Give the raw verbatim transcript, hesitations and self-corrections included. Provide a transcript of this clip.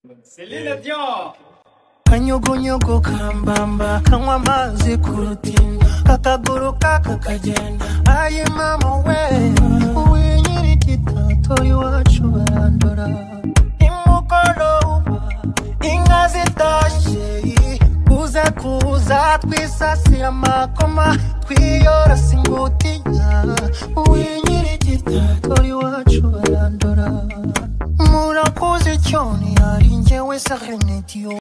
Céline Dion. Kanyugunyugu kambamba kanywa amazi ku rutimba kakaguru kakagenda ayi mama we uwinyiri gitato iwacu barandora imugoroba inka zitashye uze kuza twisasira amakoma twiyora singutinya uwinyiri gitato iwacu barandora murakoze cyane ari njyewe Sarenetio.